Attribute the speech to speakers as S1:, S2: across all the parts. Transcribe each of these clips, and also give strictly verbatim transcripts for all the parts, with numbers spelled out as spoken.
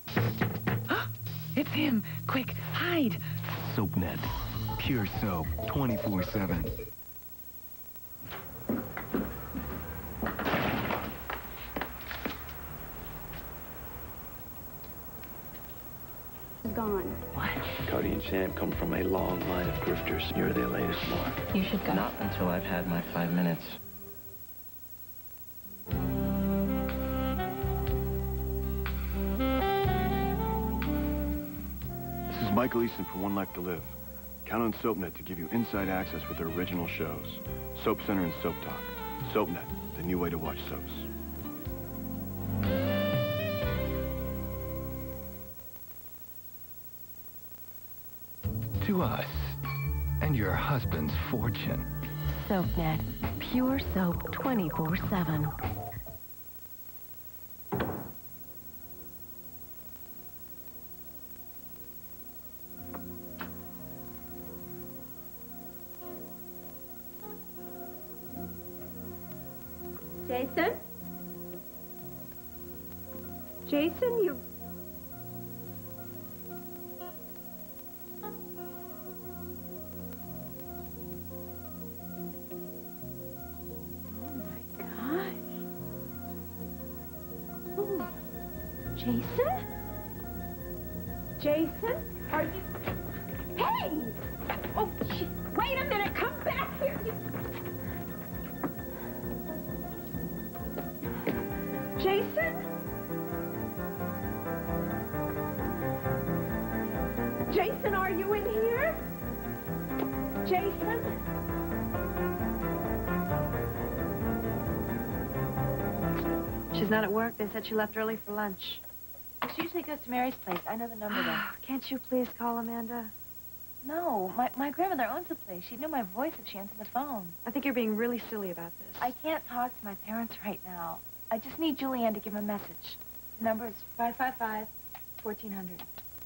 S1: It's him! Quick, hide!
S2: SoapNet. Pure soap, twenty-four seven.
S3: Gone.
S1: What?
S4: Cody and Sam come from a long line of grifters. You're their latest mark.
S1: You should go.
S4: Not until I've had my five minutes.
S5: This is Michael Easton from One Life to Live. Count on SoapNet to give you inside access with their original shows. Soap Center and Soap Talk. SoapNet, the new way to watch soaps.
S2: To us and your husband's fortune.
S6: SoapNet. Pure soap twenty-four seven.
S3: Jason? Jason, you... Oh, my gosh. Oh. Jason? Jason? Are you... Hey! Oh, gee. Wait a minute. Come back here. You... Jason? Jason, are you in here? Jason?
S7: She's not at work. They said she left early for lunch. She usually goes to Mary's place. I know the number there. Can't you please call Amanda? No, my, my grandmother owns the place. She'd know my voice if she answered the phone. I think you're being really silly about this. I can't talk to my parents right now. I just need Julianne to give him a message. The number is five five five, fourteen hundred.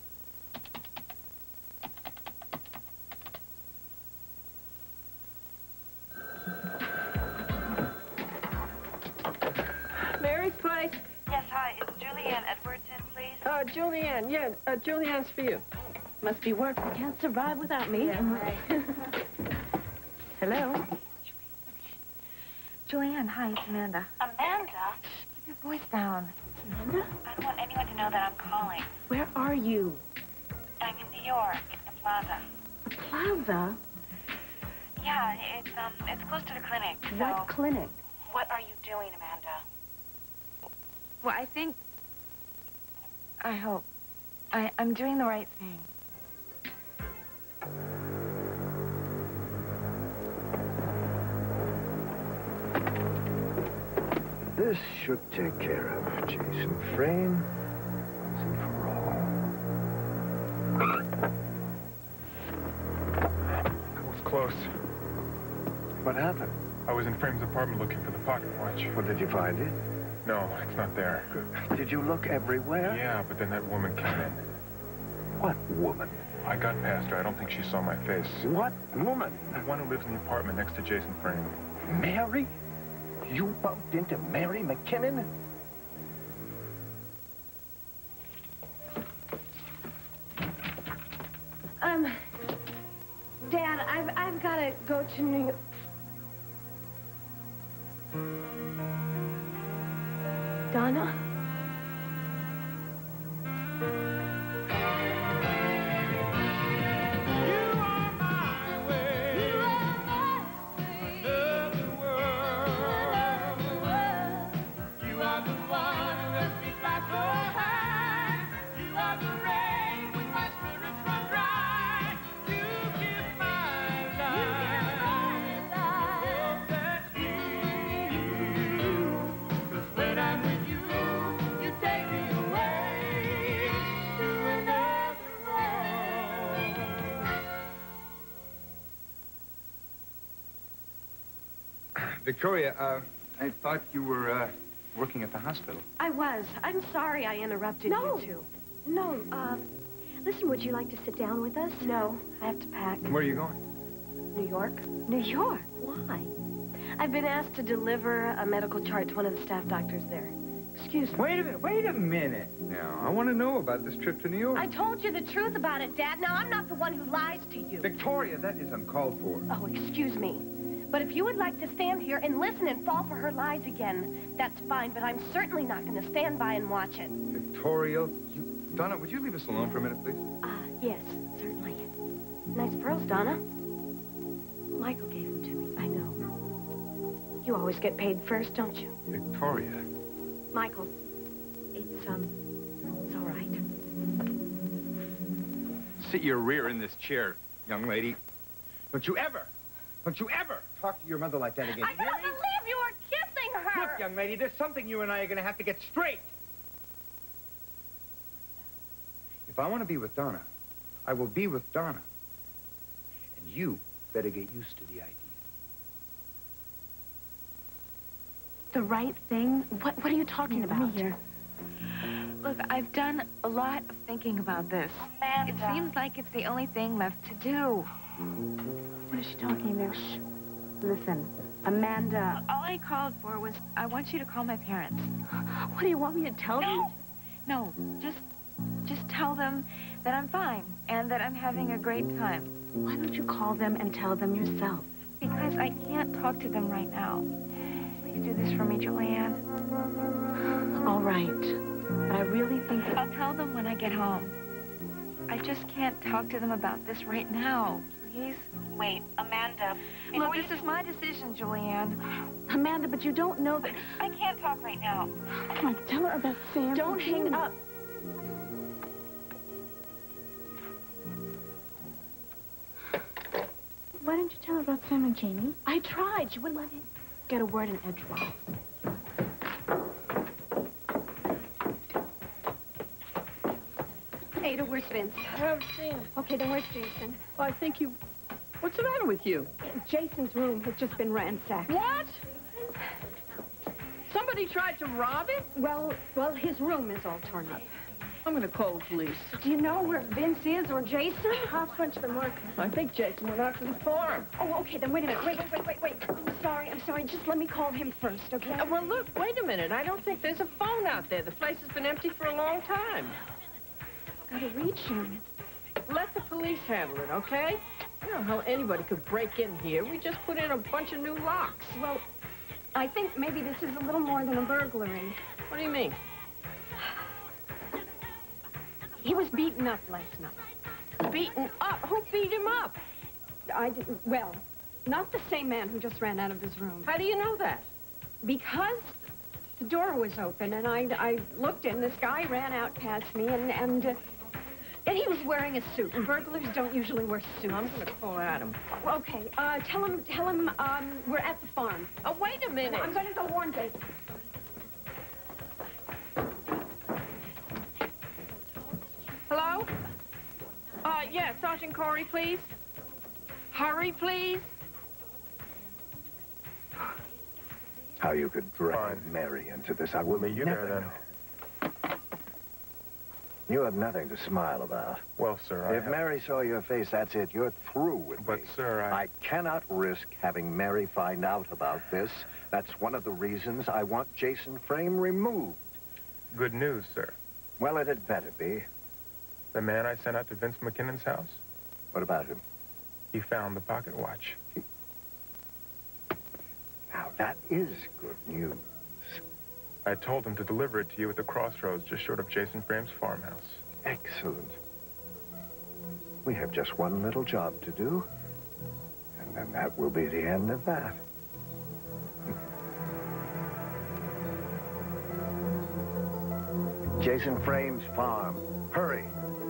S8: Mary's place?
S7: Yes, hi. Is Julianne Edwards in, please?
S8: Uh, Julianne. Yeah, uh, Julianne's for you.
S7: Must be work. You can't survive without me. Yeah, right. Hello? Julianne, hi, it's Amanda.
S9: Amanda?
S7: Keep your voice down.
S8: Amanda?
S9: I don't want anyone to know that I'm calling.
S7: Where are you?
S9: I'm in New York, at the plaza.
S7: The plaza?
S9: Yeah, it's, um, it's close to the clinic, so...
S7: What clinic?
S9: What are you doing, Amanda?
S7: Well, I think... I hope. I, I'm doing the right thing.
S4: This should take care of Jason Frame once and for all.
S10: That was close.
S4: What happened?
S10: I was in Frame's apartment looking for the pocket watch.
S4: Well, did you find it?
S10: No, it's not there.
S4: Good. Did you look everywhere?
S10: Yeah, but then that woman came in.
S4: What woman?
S10: I got past her. I don't think she saw my face.
S4: What woman?
S10: The one who lives in the apartment next to Jason Frame.
S4: Mary? You bumped into Mary McKinnon?
S3: Um, Dad, I've, I've got to go to New York. Donna?
S11: Victoria, uh, I thought you were, uh, working at the hospital.
S3: I was. I'm sorry I interrupted
S7: No.
S3: you two. No, uh, listen, would you like to sit down with us?
S7: No, I have to pack.
S11: Where are you going?
S3: New York?
S7: New York?
S3: Why?
S7: I've been asked to deliver a medical chart to one of the staff doctors there. Excuse me.
S11: Wait a minute, wait a minute now. I want to know about this trip to New York.
S3: I told you the truth about it, Dad. Now, I'm not the one who lies to you.
S11: Victoria, that is uncalled for.
S3: Oh, excuse me. But if you would like to stand here and listen and fall for her lies again, that's fine, but I'm certainly not going to stand by and watch it.
S11: Victoria, you... Donna, would you leave us alone for a minute, please?
S7: Uh, yes, certainly. Nice pearls, Donna. Michael gave them to me, I know. You always get paid first, don't you?
S11: Victoria.
S7: Michael, it's, um, it's all right.
S11: Sit your rear in this chair, young lady. Don't you ever, don't you ever talk to your mother like that again.
S3: I can't believe you were kissing her!
S11: Look, young lady, there's something you and I are going to have to get straight. If I want to be with Donna, I will be with Donna. And you better get used to the idea.
S6: The right thing? What, what are you talking about?
S7: Here.
S12: Look, I've done a lot of thinking about this.
S9: Amanda.
S12: It seems like it's the only thing left to do.
S7: What is she talking about? Shh. Listen, Amanda.
S12: All I called for was, I want you to call my parents.
S7: What do you want me to tell them?
S12: No, just, just tell them that I'm fine and that I'm having a great time.
S6: Why don't you call them and tell them yourself?
S12: Because I can't talk to them right now. Please do this for me, Julianne.
S6: All right. But I really think that...
S12: I'll tell them when I get home. I just can't talk to them about this right now. Please?
S9: Wait, Amanda.
S12: Look, this is my decision, Julianne.
S6: Amanda, but you don't know that...
S9: I can't talk right now.
S6: Come on, tell her about Sam.
S7: Don't hang up.
S6: Why didn't you tell her about Sam and Jamie? I tried. She wouldn't let me get a word in edgewise.
S3: Ada, where's Vince?
S8: I haven't seen him.
S3: Okay, then where's Jason?
S8: Well, I think you... What's the matter with you?
S3: Jason's room has just been ransacked.
S8: What? Somebody tried to rob it?
S3: Well, well, his room is all torn up.
S8: I'm going to call the police.
S3: Do you know where Vince is or Jason?
S8: How much the market? I think Jason went out to the farm.
S3: Oh, okay, then wait a minute. Wait, wait, wait, wait, wait. I'm sorry, I'm sorry. Just let me call him first, okay?
S8: Uh, well, look, wait a minute. I don't think there's a phone out there. The place has been empty for a long time.
S3: Gotta reach him.
S8: Let the police handle it, okay? I don't know how anybody could break in here. We just put in a bunch of new locks.
S3: Well, I think maybe this is a little more than a burglary.
S8: What do you mean?
S3: He was beaten up last night.
S8: Beaten up? Who beat him up?
S3: I didn't, well, not the same man who just ran out of his room.
S8: How do you know that?
S3: Because the door was open, and I, I looked in. This guy ran out past me, and, and, uh, and he was wearing a suit, and burglars don't usually wear suits.
S8: I'm going to call Adam.
S3: Well, okay, uh, tell him, tell him, um, we're at the farm.
S8: Oh, wait a minute.
S3: Well, I'm going to go warn Jason.
S8: Hello? Uh, yeah, Sergeant Corey, please. Hurry, please.
S4: How you could drag
S10: Fine.
S4: Mary into this, I will
S10: Meet you
S4: never
S10: there,
S4: know. You have nothing to smile about.
S10: Well, sir, I
S4: If
S10: have...
S4: Mary saw your face, that's it. You're through with
S10: But,
S4: me.
S10: sir, I...
S4: I cannot risk having Mary find out about this. That's one of the reasons I want Jason Frame removed.
S10: Good news, sir.
S4: Well, it had better be.
S10: The man I sent out to Vince McKinnon's house,
S4: What about him?
S10: he found the pocket watch.
S4: Now, that is good news.
S10: I told him to deliver it to you at the crossroads just short of Jason Frame's farmhouse.
S4: Excellent. We have just one little job to do, and then that will be the end of that. Jason Frame's farm. Hurry.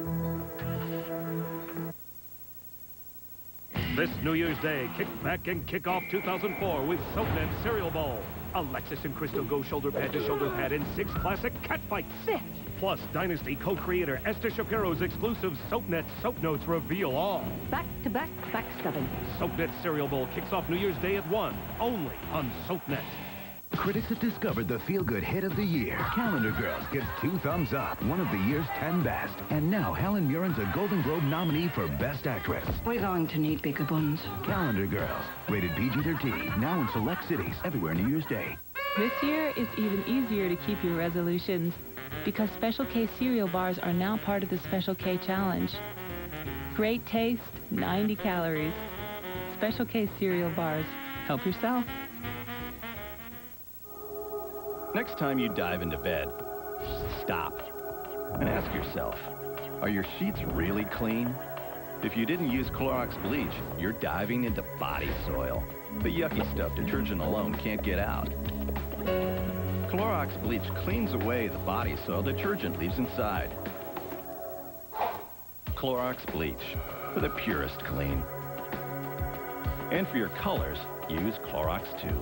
S13: This New Year's Day, kick back and kick off two thousand four with SoapNet Cereal Bowl. Alexis and Crystal go shoulder pad to shoulder pad in six classic cat fights. Six. Plus, Dynasty co-creator Esther Shapiro's exclusive SoapNet Soap Notes reveal all.
S6: Back-to-back backstubbing.
S13: SoapNet Cereal Bowl kicks off New Year's Day at one, only on SoapNet.
S2: Critics have discovered the feel-good hit of the year. Calendar Girls gets two thumbs up, one of the year's ten best. And now Helen Mirren's a Golden Globe nominee for Best Actress.
S1: We're going to need bigger buns.
S2: Calendar Girls, rated P G thirteen, now in select cities everywhere New Year's Day.
S14: This year, it's even easier to keep your resolutions because Special K cereal bars are now part of the Special K Challenge. Great taste, ninety calories. Special K cereal bars. Help yourself.
S15: Next time you dive into bed, stop and ask yourself, are your sheets really clean? If you didn't use Clorox bleach, you're diving into body soil. The yucky stuff detergent alone can't get out. Clorox bleach cleans away the body soil detergent leaves inside. Clorox bleach for the purest clean. And for your colors, use Clorox too.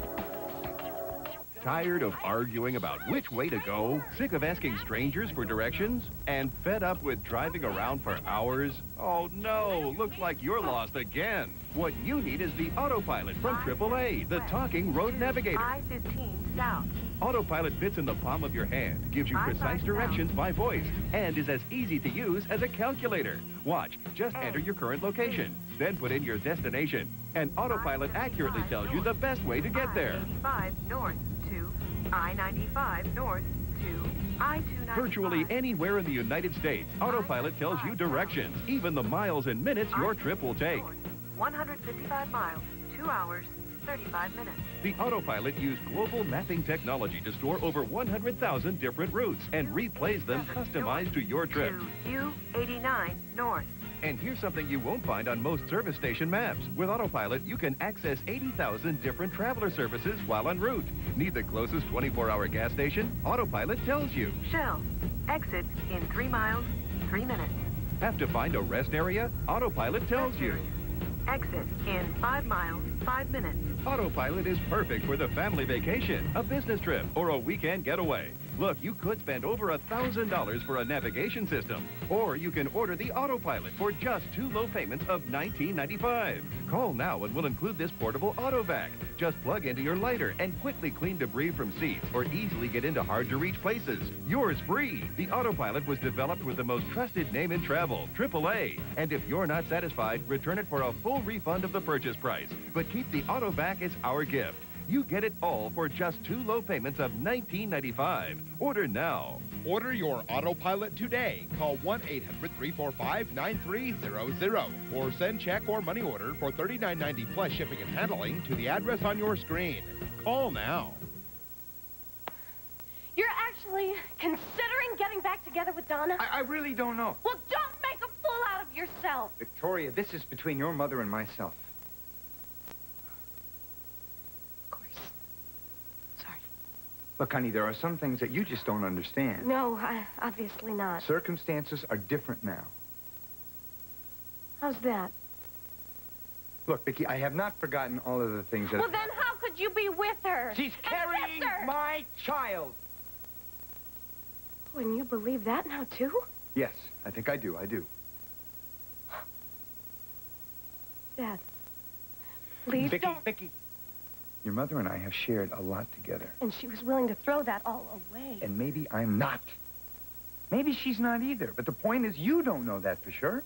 S16: Tired of arguing about which way to go? Sick of asking strangers for directions? And fed up with driving around for hours? Oh no, looks like you're lost again. What you need is the Autopilot from triple A, the talking road navigator.
S17: I fifteen south.
S16: Autopilot fits in the palm of your hand, gives you precise directions by voice, and is as easy to use as a calculator. Watch, just enter your current location, then put in your destination, and Autopilot accurately tells you the best way to get there.
S17: I eighty-five north to I ninety-five north to I two ninety-five.
S16: Virtually anywhere in the United States, Autopilot tells you directions, even the miles and minutes your trip will take.
S17: one hundred fifty-five miles, two hours, thirty-five minutes.
S16: The Autopilot used global mapping technology to store over one hundred thousand different routes and replays them customized to your trip.
S17: U eighty-nine north.
S16: And here's something you won't find on most service station maps. With Autopilot, you can access eighty thousand different traveler services while en route. Need the closest twenty-four hour gas station? Autopilot tells you.
S17: Shell. Exit in three miles, three minutes.
S16: Have to find a rest area? Autopilot tells you.
S17: Exit in five miles, five minutes.
S16: Autopilot is perfect for the family vacation, a business trip, or a weekend getaway. Look, you could spend over a thousand dollars for a navigation system, or you can order the Autopilot for just two low payments of nineteen ninety-five. Call now and we'll include this portable AutoVac. Just plug into your lighter and quickly clean debris from seats or easily get into hard-to-reach places. Yours free. The Autopilot was developed with the most trusted name in travel, triple A. And if you're not satisfied, return it for a full refund of the purchase price. But keep the AutoVac as our gift. You get it all for just two low payments of nineteen ninety-five. Order now.
S18: Order your Autopilot today. Call one eight hundred, three four five, nine three zero zero or send check or money order for thirty-nine ninety plus shipping and handling to the address on your screen. Call now.
S12: You're actually considering getting back together with Donna?
S11: I, I really don't know.
S12: Well, don't make a fool out of yourself.
S11: Victoria, this is between your mother and myself. Look, honey, there are some things that you just don't understand.
S12: No, I, obviously not.
S11: Circumstances are different now.
S12: How's that?
S11: Look, Vicky, I have not forgotten all of the things that...
S12: Well, then how could you be with her?
S11: She's carrying
S12: her?
S11: my child.
S12: Oh, and you believe that now, too?
S11: Yes, I think I do. I do.
S12: Dad, please
S11: Vicky,
S12: don't...
S11: Vicky. Your mother and I have shared a lot together.
S12: And she was willing to throw that all away.
S11: And maybe I'm not. Maybe she's not either. But the point is, you don't know that for sure.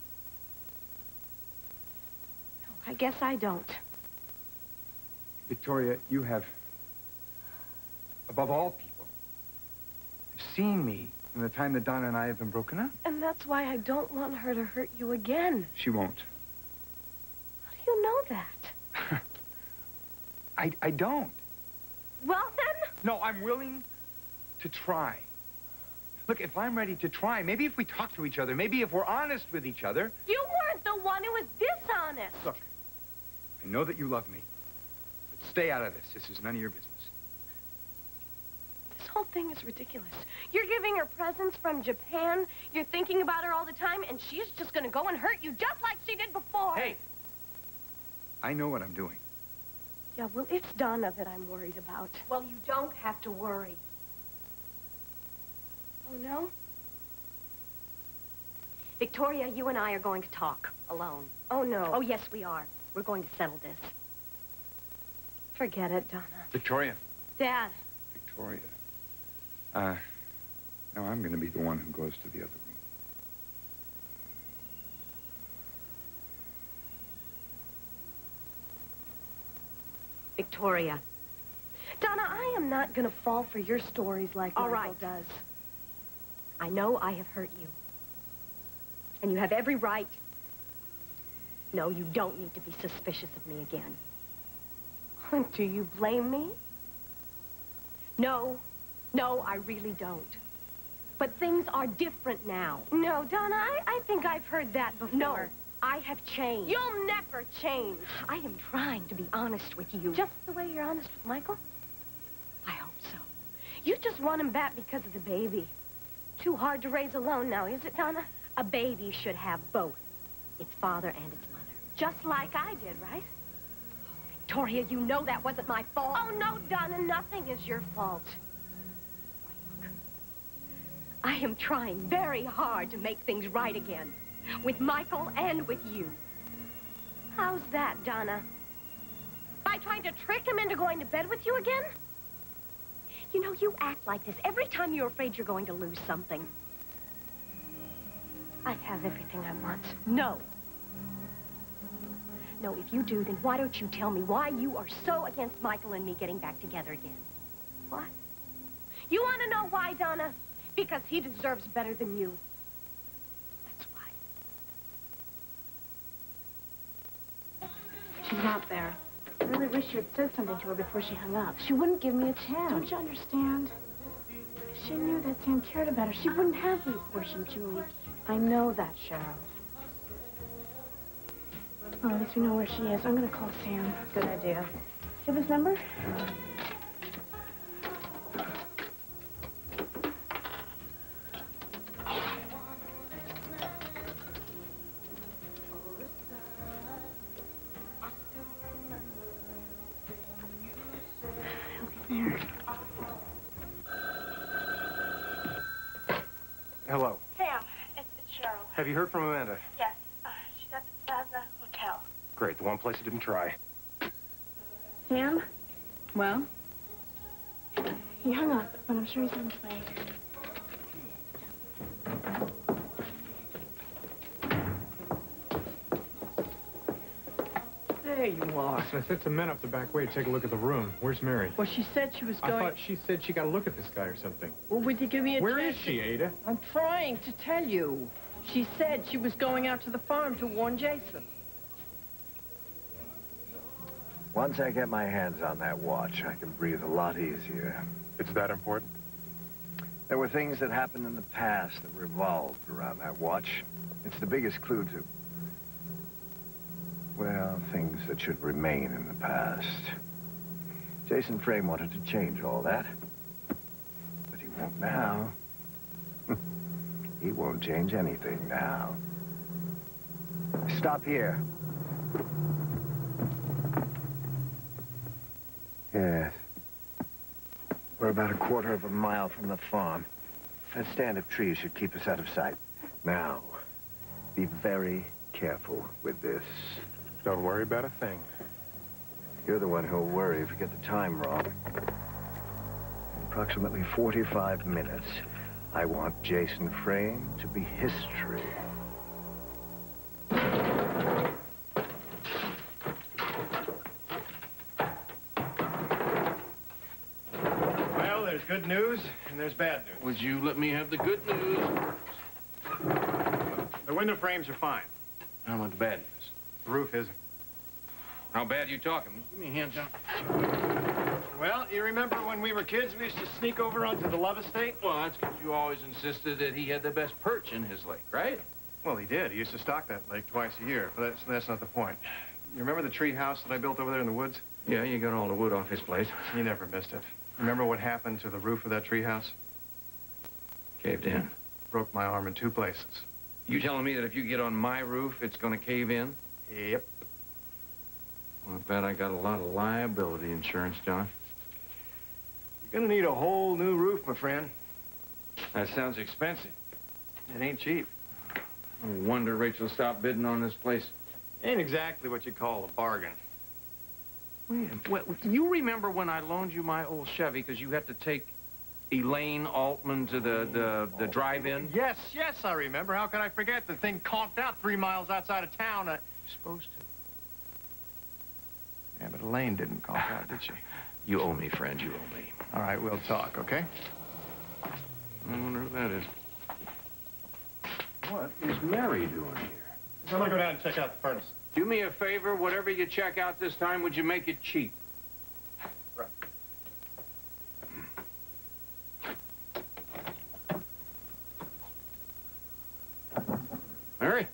S12: No, I guess I don't.
S11: Victoria, you have, above all people, have seen me in the time that Donna and I have been broken up.
S12: And that's why I don't want her to hurt you again.
S11: She won't.
S12: How do you know that?
S11: I, I don't.
S12: Well, then?
S11: No, I'm willing to try. Look, if I'm ready to try, maybe if we talk to each other, maybe if we're honest with each other...
S12: You weren't the one who was dishonest.
S11: Look, I know that you love me, but stay out of this. This is none of your business.
S12: This whole thing is ridiculous. You're giving her presents from Japan, you're thinking about her all the time, and she's just gonna go and hurt you just like she did before.
S11: Hey! I know what I'm doing.
S12: Yeah, well, it's Donna that I'm worried about.
S3: Well, you don't have to worry.
S12: Oh, no?
S3: Victoria, you and I are going to talk alone.
S12: Oh, no.
S3: Oh, yes, we are. We're going to settle this.
S12: Forget it, Donna.
S11: Victoria.
S12: Dad.
S11: Victoria. Uh, no, I'm going to be the one who goes to the other room.
S3: Victoria.
S12: Donna, I am not gonna fall for your stories like
S3: All
S12: Michael
S3: right.
S12: does.
S3: I know I have hurt you. And you have every right. No, you don't need to be suspicious of me again.
S12: Do you blame me?
S3: No, no, I really don't. But things are different now.
S12: No, Donna, I, I think I've heard that before.
S3: No, I have changed.
S12: You'll never change.
S3: I am trying to be honest with you.
S12: Just the way you're honest with Michael?
S3: I hope so.
S12: You just want him back because of the baby. Too hard to raise alone now, is it, Donna?
S3: A baby should have both. Its father and its mother.
S12: Just like I did, right?
S3: Victoria, you know that wasn't my fault.
S12: Oh, no, Donna, nothing is your fault.
S3: I am trying very hard to make things right again. With Michael and with you.
S12: How's that, Donna? By trying to trick him into going to bed with you again?
S3: You know, you act like this every time you're afraid you're going to lose something.
S12: I have everything I want.
S3: No. No, if you do, then why don't you tell me why you are so against Michael and me getting back together again?
S12: What? You want to know why, Donna? Because he deserves better than you. That's why.
S6: She's not there. I really wish you had said something to her before she hung up. She wouldn't give me a chance. Don't you understand? If she knew that Sam cared about her, she wouldn't have the abortion, Julie. I know that, Cheryl. Oh, at least we know where she is. I'm gonna call Sam.
S7: Good idea.
S6: Do you have his number? There.
S10: Hello.
S9: Sam, it's, it's Cheryl.
S10: Have you heard from Amanda?
S9: Yes, uh, she's at the Plaza Hotel.
S10: Great, the one place I didn't try.
S6: Sam? Well? He hung up, but I'm sure he's on his way.
S8: There you are.
S10: Listen, I sent some men up the back way to take a look at the room. Where's Mary?
S8: Well, she said she was
S10: I
S8: going...
S10: thought she said she got to look at this guy or something.
S8: Well, would you give me a
S10: Where
S8: chance?
S10: is she, Ada?
S8: I'm trying to tell you. She said she was going out to the farm to warn Jason.
S4: Once I get my hands on that watch, I can breathe a lot easier.
S10: It's that important?
S4: There were things that happened in the past that revolved around that watch. It's the biggest clue to... well, things that should remain in the past. Jason Frame wanted to change all that. But he won't now. He won't change anything now. Stop here. Yes. We're about a quarter of a mile from the farm. That stand of trees should keep us out of sight. Now, be very careful with this.
S10: Don't worry about a thing.
S4: You're the one who'll worry if you get the time wrong. In approximately forty-five minutes, I want Jason Frame to be history.
S5: Well, there's good news and there's bad news.
S19: Would you let me have the good news?
S5: The window frames are fine.
S19: How about the bad news?
S5: The roof isn't.
S19: How bad are you talking? Give me a hand, John.
S5: Well, you remember when we were kids, we used to sneak over onto the Love Estate?
S19: Well, that's because you always insisted that he had the best perch in his lake, right?
S5: Well, he did. He used to stock that lake twice a year, but that's, that's not the point. You remember the tree house that I built over there in the woods?
S19: Yeah, you got all the wood off his place.
S5: You never missed it. Remember what happened to the roof of that tree house?
S19: Caved in.
S5: Broke my arm in two places.
S19: You telling me that if you get on my roof, it's going to cave in?
S5: Yep.
S19: Well, I bet I got a lot of liability insurance, John.
S5: You're gonna need a whole new roof, my friend.
S19: That sounds expensive.
S5: It ain't cheap.
S19: No wonder Rachel stopped bidding on this place.
S5: Ain't exactly what you call a bargain.
S19: Wait a minute. You remember when I loaned you my old Chevy because you had to take Elaine Altman to the, the, the drive-in?
S5: Yes, yes, I remember. How could I forget? The thing conked out three miles outside of town. I...
S19: You're supposed to.
S5: Yeah, but Elaine didn't conk out, did she?
S20: You owe me, friend. You owe me.
S19: All right, we'll talk, okay? I wonder who that is. What is Mary doing here?
S10: I'm gonna go down and check out the furnace.
S19: Do me a favor, whatever you check out this time, would you make it cheap?
S10: Right.
S19: Mary?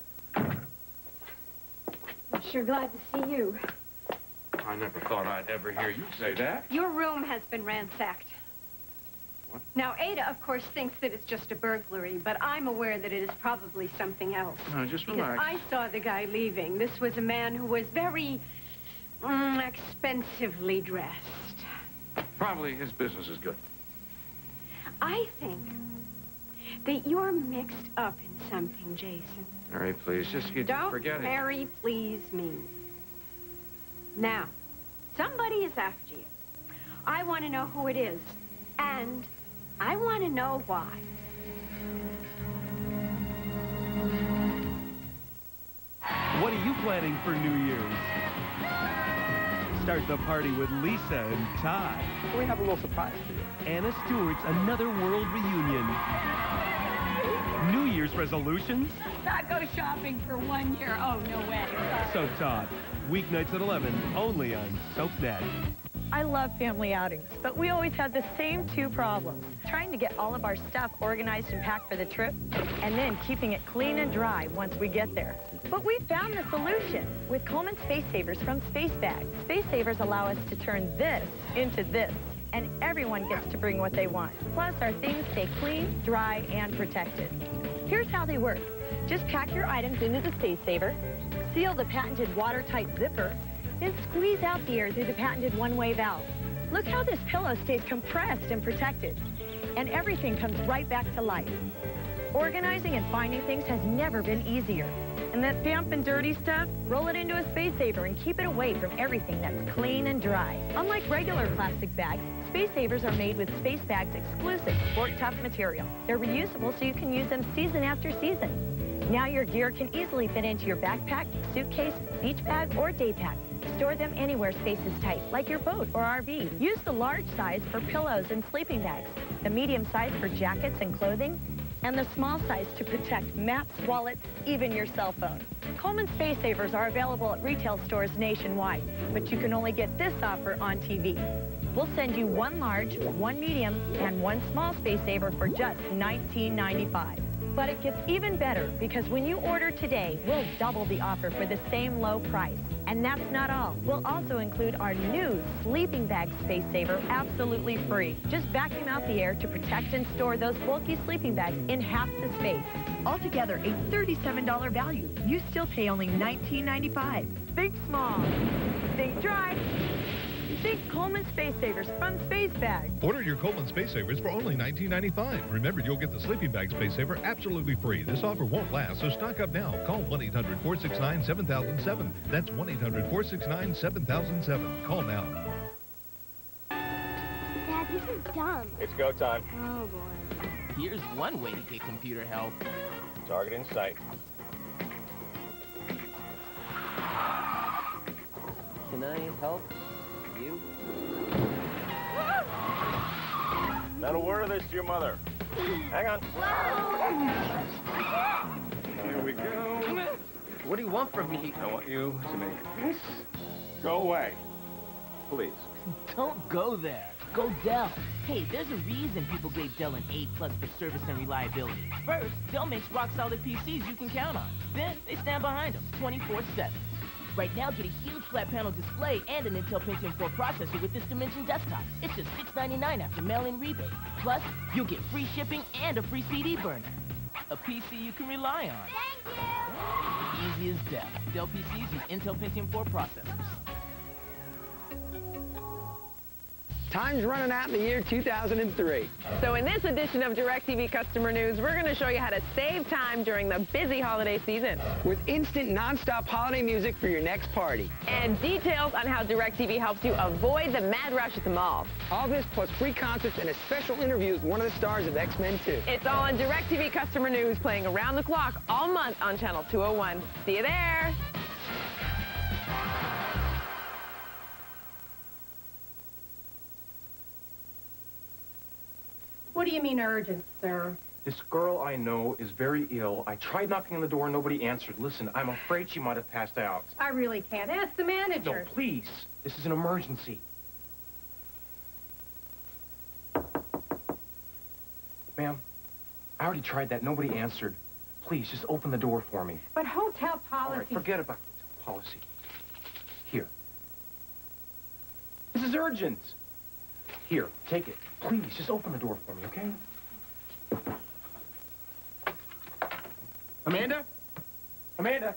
S3: I'm sure glad to see you.
S19: I never thought I'd ever hear you say that.
S3: Your room has been ransacked.
S19: What?
S3: Now, Ada, of course, thinks that it's just a burglary, but I'm aware that it is probably something else.
S19: No, just
S3: because
S19: relax.
S3: I saw the guy leaving. This was a man who was very mm, expensively dressed.
S19: Probably his business is good.
S3: I think that you're mixed up in something, Jason.
S19: Mary, please, just you
S3: Don't
S19: forget it.
S3: Mary please me. Now, somebody is after you. I want to know who it is, and I want to know why.
S21: What are you planning for New Year's? Start the party with Lisa and Todd.
S10: We have a little surprise for you.
S21: Anna Stewart's Another World Reunion. New Year's resolutions?
S22: Not go shopping for one year. Oh, no way.
S21: So Todd, weeknights at eleven, only on SoapNet.
S23: I love family outings, but we always had the same two problems. Trying to get all of our stuff organized and packed for the trip, and then keeping it clean and dry once we get there. But we found the solution with Coleman Space Savers from Space Bag. Space Savers allow us to turn this into this, and everyone gets to bring what they want. Plus, our things stay clean, dry, and protected. Here's how they work. Just pack your items into the Space Saver, seal the patented watertight zipper, then squeeze out the air through the patented one-way valve. Look how this pillow stays compressed and protected, and everything comes right back to life. Organizing and finding things has never been easier. And that damp and dirty stuff, roll it into a Space Saver and keep it away from everything that's clean and dry. Unlike regular plastic bags, Space Savers are made with Space Bag's exclusive Sport Tough material. They're reusable so you can use them season after season. Now your gear can easily fit into your backpack, suitcase, beach bag, or day pack. Store them anywhere space is tight, like your boat or R V. Use the large size for pillows and sleeping bags, the medium size for jackets and clothing, and the small size to protect maps, wallets, even your cell phone. Coleman Space Savers are available at retail stores nationwide, but you can only get this offer on T V. We'll send you one large, one medium, and one small Space Saver for just nineteen ninety-five. But it gets even better because when you order today, we'll double the offer for the same low price. And that's not all. We'll also include our new sleeping bag Space Saver absolutely free. Just vacuum out the air to protect and store those bulky sleeping bags in half the space. Altogether, a thirty-seven dollar value. You still pay only nineteen ninety-five. Think small. Think dry. Think Coleman Space Savers from Space Bag.
S24: Order your Coleman Space Savers for only nineteen ninety-five. Remember, you'll get the sleeping bag Space Saver absolutely free. This offer won't last, so stock up now. Call one eight hundred, four six nine, seven thousand seven. That's one eight hundred, four six nine, seven thousand seven. Call now.
S25: Dad, this is dumb.
S10: It's go time.
S25: Oh, boy.
S26: Here's one way to get computer help.
S10: Target in sight.
S27: Can I help you?
S10: Not a word of this to your mother. Hang on.
S19: Here we go.
S26: What do you want from me?
S10: I want you to make this go away. Please.
S26: Don't go there. Go Dell. Hey, there's a reason people gave Dell an A plus for service and reliability. First, Dell makes rock-solid P Cs you can count on. Then, they stand behind them twenty-four seven. Right now, get a huge flat panel display and an Intel Pentium four processor with this Dimension desktop. It's just six ninety-nine after mail-in rebate. Plus, you'll get free shipping and a free C D burner. A P C you can rely on. Easy as Dell. Dell P Cs use Intel Pentium four processors.
S28: Time's running out in the year two thousand three.
S29: So in this edition of DirecTV Customer News, we're going to show you how to save time during the busy holiday season.
S28: With instant, non-stop holiday music for your next party.
S29: And details on how DirecTV helps you avoid the mad rush at the mall.
S28: All this plus free concerts and a special interview with one of the stars of X-Men two.
S29: It's all on DirecTV Customer News, playing around the clock all month on Channel two oh one. See you there.
S8: do you mean urgent, sir?
S10: This girl I know is very ill. I tried knocking on the door, nobody answered. Listen, I'm afraid she might have passed out.
S8: I really can't. Ask the manager.
S10: No, please. This is an emergency. Ma'am, I already tried that. Nobody answered. Please, just open the door for me.
S8: But hotel policy...
S10: All right, forget about hotel policy. Here. This is urgent. Here, take it. Please, just open the door for me, okay? Amanda? Amanda?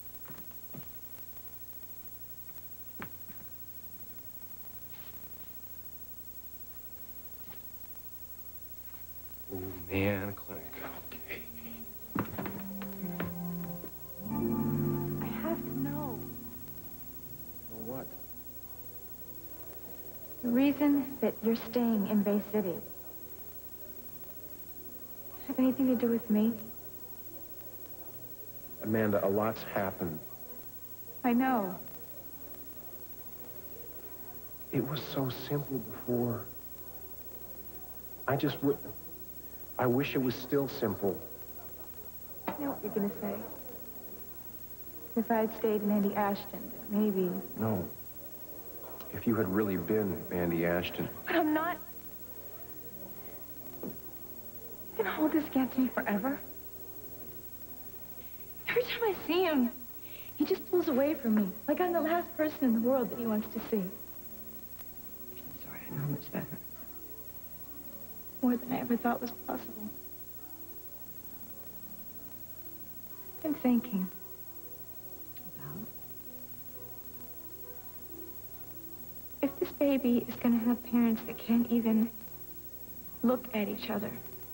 S10: Oh, man, clinic. Okay.
S23: I have to know.
S10: Well, what?
S23: The reason that you're staying in Bay City have anything to do with me?
S10: Amanda, a lot's happened.
S23: I know.
S10: It was so simple before. I just would... I wish it was still simple.
S23: I know what you're gonna say. If I had stayed in Andy Ashton, maybe...
S10: No. If you had really been Andy Ashton.
S23: But I'm not... You can hold this against me forever? Every time I see him, he just pulls away from me, like I'm the last person in the world that he wants to see. I'm sorry, I know how much that hurts. More than I ever thought was possible. I'm thinking. About? If this baby is going to have parents that can't even look at each other,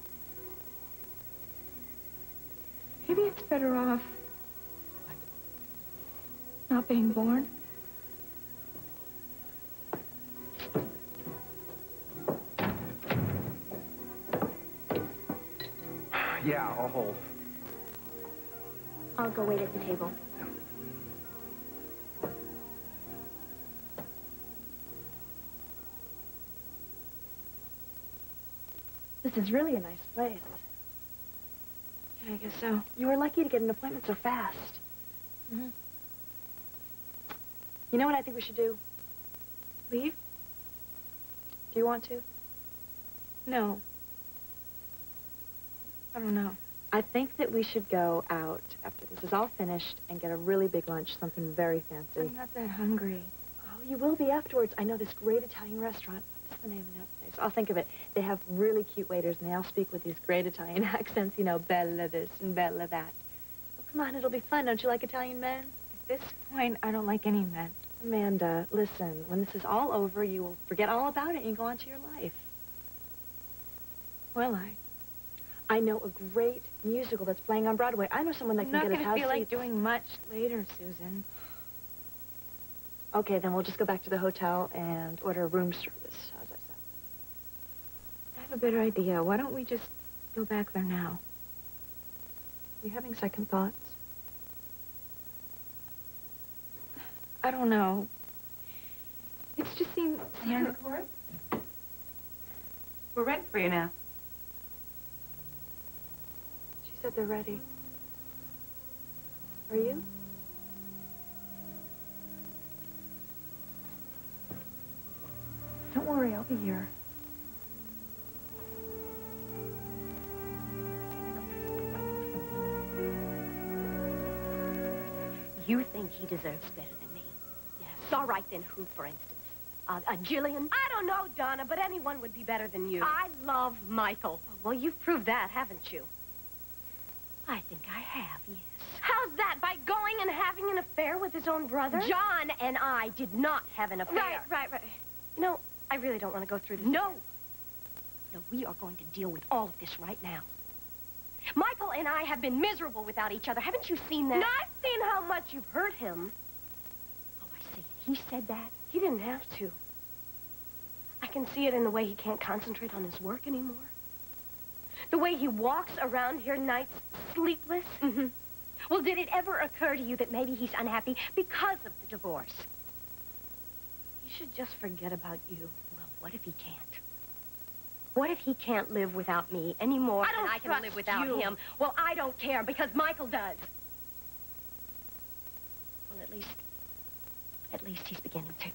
S23: maybe it's better off what? Not being born.
S10: Yeah, I'll hold.
S23: I'll go wait at the table.
S7: This is really a nice place. Yeah, I guess so. You were lucky to get an appointment so fast. Mm-hmm. You know what I think we should do? Leave? Do you want to? No. I don't know. I think that we should go out after this is all finished and get a really big lunch, something very fancy.
S23: I'm not that hungry.
S7: Oh, you will be afterwards. I know this great Italian restaurant. What's the name of that place? I'll think of it. They have really cute waiters, and they all speak with these great Italian accents, you know, bella this and bella that. Oh, come on, it'll be fun. Don't you like Italian men?
S23: At this point, I don't like any men.
S7: Amanda, listen, when this is all over, you will forget all about it and you go on to your life.
S23: Will I?
S7: I know a great musical that's playing on Broadway. I know someone that
S23: I'm
S7: can
S23: not
S7: get us
S23: gonna
S7: house
S23: feel like
S7: seats.
S23: doing much later, Susan.
S7: Okay, then we'll just go back to the hotel and order room service. How's that sound?
S23: I have a better idea. Why don't we just go back there now?
S7: Are you having second thoughts?
S23: I don't know. It's just seemed...
S7: Yeah.
S23: We're ready for you now.
S7: She said they're ready. Are you?
S23: Don't worry, I'll be here.
S12: You think he deserves better than me? Yes. All right, then who, for instance? Uh, uh, Jillian? I don't know, Donna, but anyone would be better than you. I love Michael. Well, you've proved that, haven't you? I think I have, yes. How's that? By going and having an affair with his own brother? John and I did not have an affair. Right, right, right. You know, I really don't want to go through this. No. No, we are going to deal with all of this right now. Michael and I have been miserable without each other. Haven't you seen that? No, I've seen how much you've hurt him. Oh, I see. He said that? He didn't have to. I can see it in the way he can't concentrate on his work anymore. The way he walks around here nights sleepless. Mm-hmm. Well, did it ever occur to you that maybe he's unhappy because of the divorce? He should just forget about you. Well, what if he can't? What if he can't live without me any more
S3: I don't
S12: than I can
S3: trust
S12: live without
S3: you.
S12: him? Well, I don't care because Michael does. Well, at least, at least he's beginning to.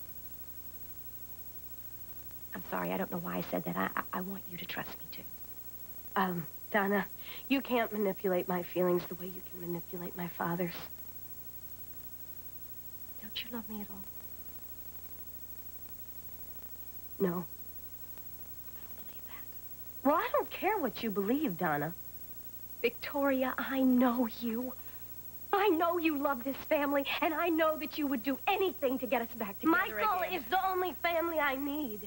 S12: I'm sorry, I don't know why I said that. I, I, I want you to trust me, too. Um, Donna, you can't manipulate my feelings the way you can manipulate my father's. Don't you love me at all? No. I don't believe that. Well, I don't care what you believe, Donna. Victoria, I know you. I know you love this family, and I know that you would do anything to get us back together
S3: Michael
S12: again.
S3: is
S12: the only family I need.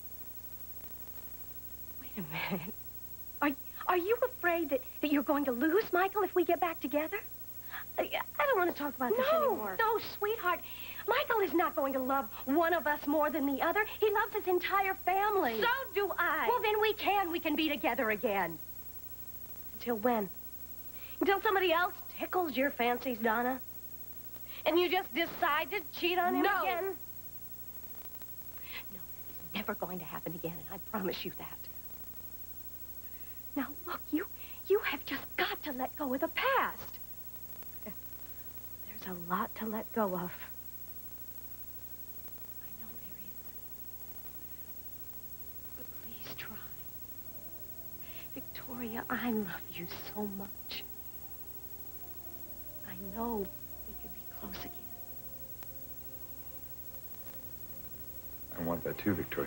S12: Wait a minute. Are, are you afraid that, that you're going to lose Michael if we get back together? I, I don't want to talk about this
S3: No,
S12: anymore. No, sweetheart. Michael is not going to love one of us more than the other. He loves his entire family.
S3: So do I.
S12: Well, then we can. We can be together again. Until when? Until somebody else tickles your fancies, Donna? And you just decide to cheat on him
S3: No.
S12: again? No, that is never going to happen again, and I promise you that. Now, look, you, you have just got to let go of the past. There's a lot to let go of. I know there is. But please try. Victoria, I love you so much. I know we could be close again.
S11: I want that too, Victoria.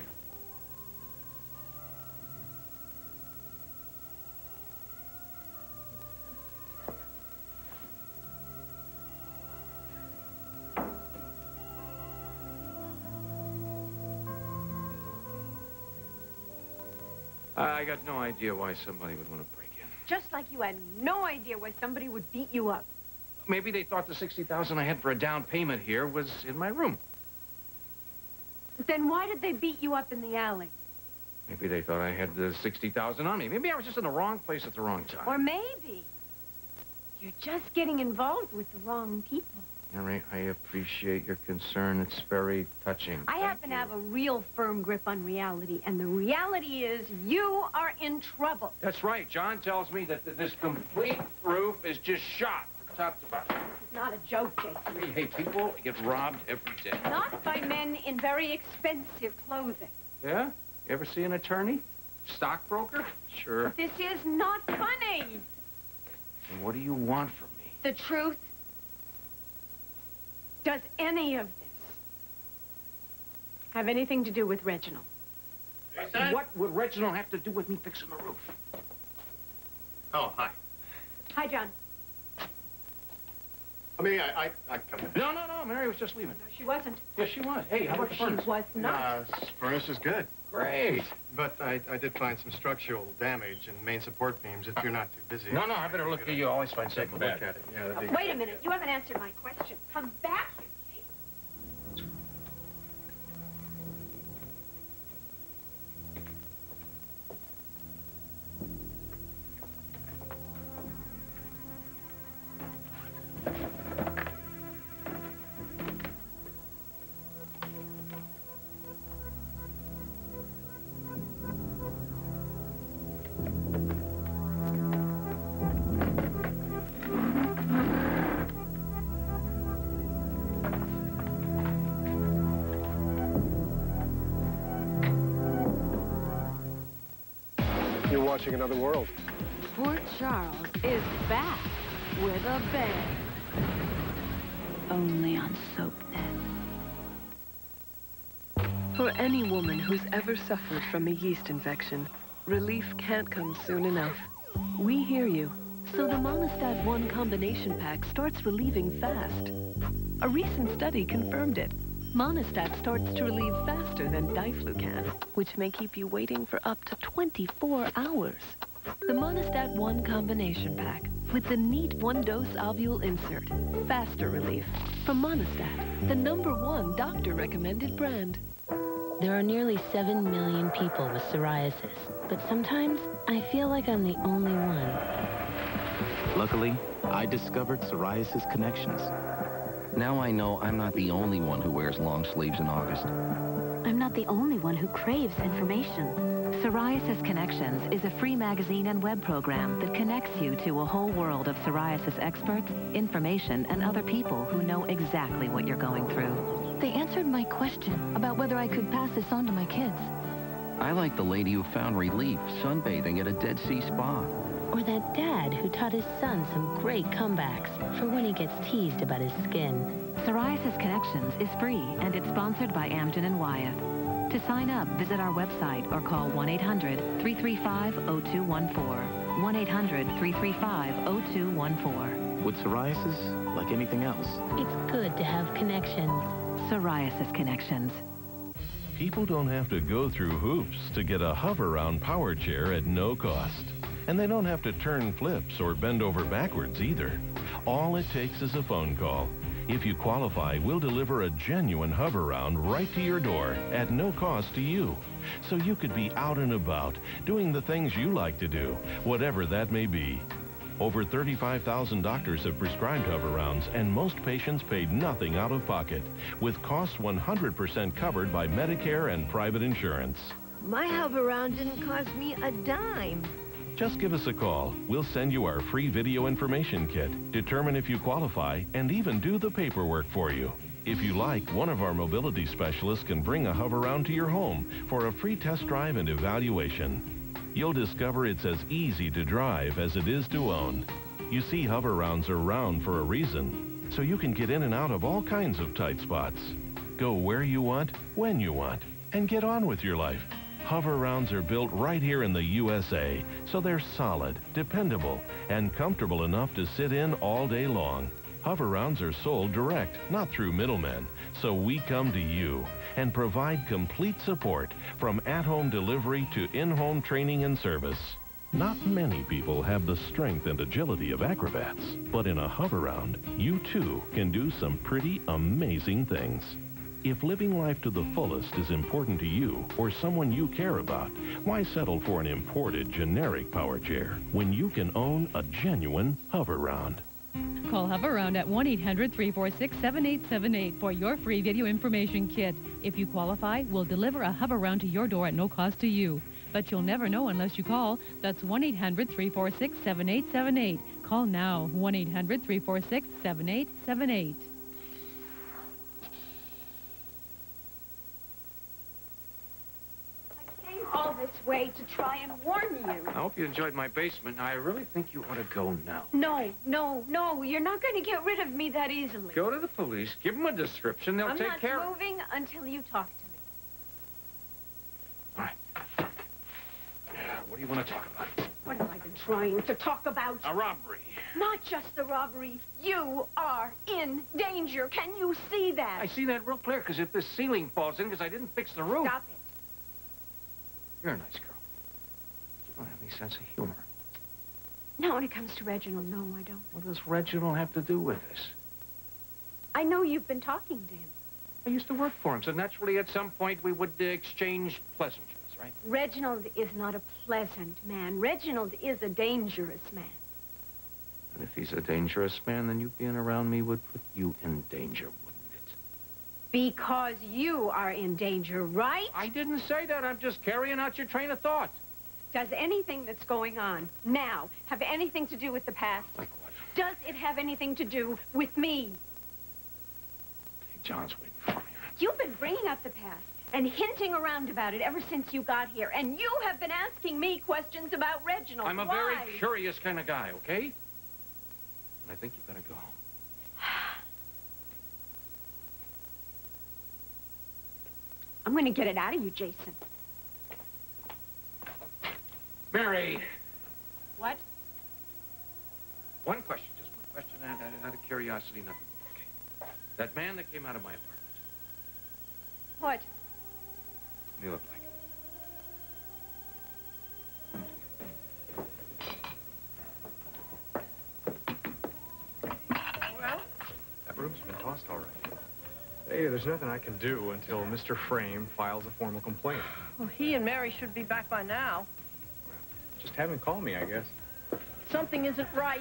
S19: I got no idea why somebody would want to break in.
S3: Just like you had no idea why somebody would beat you up.
S19: Maybe they thought the sixty thousand dollars I had for a down payment here was in my room.
S3: But then why did they beat you up in the alley?
S19: Maybe they thought I had the sixty thousand dollars on me. Maybe I was just in the wrong place at the wrong time.
S3: Or maybe you're just getting involved with the wrong people.
S19: Mary, I appreciate your concern. It's very touching.
S3: I
S19: Thank
S3: happen
S19: you.
S3: to have a real firm grip on reality, and the reality is you are in trouble.
S19: That's right. John tells me that th this complete roof is just shot from top to bottom.
S3: It's not a joke, Jason.
S19: Hey, people get robbed every day.
S3: Not by men in very expensive clothing.
S19: Yeah? You ever see an attorney? Stockbroker? Sure.
S3: This is not funny.
S19: And what do you want from me?
S3: The truth. Does any of this have anything to do with Reginald?
S19: Jason? What would Reginald have to do with me fixing the roof?
S1: Oh, hi.
S3: Hi, John.
S1: I mean, I, I, I come in.
S19: No, no, no. Mary was just leaving.
S3: No, she wasn't.
S19: Yes, she was. Hey, how about the
S3: She
S19: furnace?
S3: was not.
S1: Uh, this furnace is good.
S19: Great.
S1: But I, I did find some structural damage in main support beams if you're not too busy.
S19: No, no, I better look at you. Always find
S1: Take a
S19: something
S1: look
S19: bad.
S1: at it. Yeah, that'd be
S3: Wait a minute. You haven't answered my question. Come back here, Kate.
S10: You're watching Another World.
S22: Port Charles is back with a bang. Only on SoapNet.
S2: For any woman who's ever suffered from a yeast infection, relief can't come soon enough. We hear you. So the Monistat one combination pack starts relieving fast. A recent study confirmed it. Monistat starts to relieve faster than Diflucan, which may keep you waiting for up to twenty-four hours. The Monistat one combination pack with the neat one-dose ovule insert. Faster relief from Monistat, the number one doctor-recommended brand.
S13: There are nearly seven million people with psoriasis, but sometimes I feel like I'm the only one.
S14: Luckily, I discovered Psoriasis Connections. Now I know I'm not the only one who wears long sleeves in August.
S15: I'm not the only one who craves information.
S4: Psoriasis Connections is a free magazine and web program that connects you to a whole world of psoriasis experts, information, and other people who know exactly what you're going through.
S5: They answered my question about whether I could pass this on to my kids.
S14: I like the lady who found relief sunbathing at a Dead Sea spa.
S13: Or that dad who taught his son some great comebacks for when he gets teased about his skin.
S4: Psoriasis Connections is free, and it's sponsored by Amgen and Wyeth. To sign up, visit our website or call one eight hundred, three three five, zero two one four. one eight hundred, three three five, zero two one four.
S14: With psoriasis, like anything else,
S13: it's good to have connections.
S4: Psoriasis Connections.
S21: People don't have to go through hoops to get a hover-round power chair at no cost. And they don't have to turn flips or bend over backwards either. All it takes is a phone call. If you qualify, we'll deliver a genuine hover-round right to your door at no cost to you. So you could be out and about, doing the things you like to do, whatever that may be. Over thirty-five thousand doctors have prescribed hover-rounds, and most patients paid nothing out of pocket, with costs one hundred percent covered by Medicare and private insurance.
S6: My hover-round didn't cost me a dime.
S21: Just give us a call. We'll send you our free video information kit, determine if you qualify, and even do the paperwork for you. If you like, one of our mobility specialists can bring a hover-round to your home for a free test drive and evaluation. You'll discover it's as easy to drive as it is to own. You see, hover-rounds are round for a reason, so you can get in and out of all kinds of tight spots. Go where you want, when you want, and get on with your life. Hover-rounds are built right here in the U S A, so they're solid, dependable, and comfortable enough to sit in all day long. Hover-rounds are sold direct, not through middlemen, so we come to you and provide complete support from at-home delivery to in-home training and service. Not many people have the strength and agility of acrobats, but in a hover-round, you too can do some pretty amazing things. If living life to the fullest is important to you or someone you care about, why settle for an imported generic power chair when you can own a genuine hover-round?
S9: Call Hover-Round at one eight hundred, three four six, seven eight seven eight for your free video information kit. If you qualify, we'll deliver a Hover-Round to your door at no cost to you. But you'll never know unless you call. That's one eight hundred, three four six, seven eight seven eight. Call now, one eight hundred, three four six, seven eight seven eight.
S3: All this way to try and warn you.
S19: I hope you enjoyed my basement. I really think you ought to go now.
S3: No, no, no. You're not going to get rid of me that easily.
S19: Go to the police, give them a description, they'll
S3: I'm
S19: take
S3: not
S19: care of it.
S3: moving until you talk to me.
S19: All right. What do you want to talk about?
S3: What have I been trying to talk about?
S19: A robbery.
S3: Not just the robbery. You are in danger. Can you see that?
S19: I see that real clear, because if this ceiling falls in because I didn't fix the roof...
S3: Stop it.
S19: You're a nice girl. You don't have any sense of humor.
S3: Not when it comes to Reginald, no, I don't.
S19: What does Reginald have to do with this?
S3: I know you've been talking to him.
S19: I used to work for him, so naturally at some point we would uh, exchange pleasantries, right?
S3: Reginald is not a pleasant man. Reginald is a dangerous man.
S19: And if he's a dangerous man, then you being around me would put you in danger, wouldn't it?
S3: Because you are in danger, right?
S19: I didn't say that. I'm just carrying out your train of thought.
S3: Does anything that's going on now have anything to do with the past?
S19: Like what?
S3: Does it have anything to do with me?
S19: Hey, John's waiting for me.
S3: You've been bringing up the past and hinting around about it ever since you got here. And you have been asking me questions about Reginald.
S19: I'm a
S3: Why?
S19: very curious kind of guy, okay? And I think you better go home.
S3: I'm going to get it out of you, Jason.
S19: Mary!
S3: What?
S19: One question, just one question out, out, out of curiosity, nothing. Okay. That man that came out of my apartment.
S3: What?
S19: What do you look like?
S3: Well?
S10: That room's been tossed all right. Hey, there's nothing I can do until Mister Frame files a formal complaint.
S8: Well, he and Mary should be back by now.
S10: Well, just have him call me, I guess.
S8: Something isn't right.